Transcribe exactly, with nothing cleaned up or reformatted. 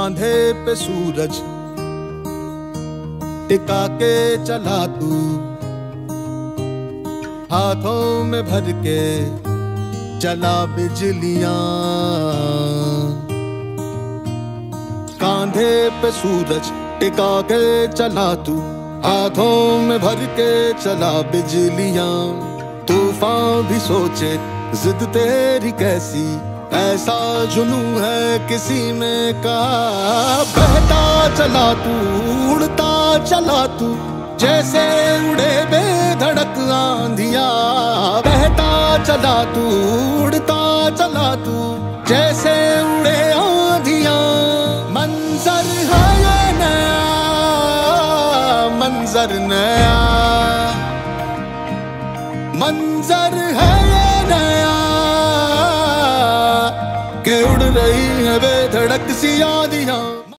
कांधे पे सूरज टिका के चला तू, हाथों में भर के चला बिजलियां। कांधे पे सूरज टिका के चला तू, हाथों में भर के चला बिजलियां। तूफान भी सोचे जिद तेरी कैसी, ऐसा जुनू है किसी में का। बहता चला तू, उड़ता चला तू, जैसे उड़े बेधड़क आंधियां। बहता चला तू, उड़ता चला तू, जैसे उड़े आंधियां। मंजर है ये नया, मंजर नया, मंजर है ये नया, के उड़ रही है बेधड़क सी आंधियां।